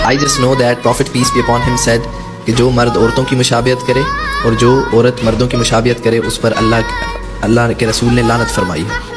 I just know that prophet peace be upon him said कि जो मर्द औरतों की मुशाबियत करे और जो औरत मर्दों की मुशाबियत करे उस पर अल्लाह के रसूल ने लानत फरमाई है।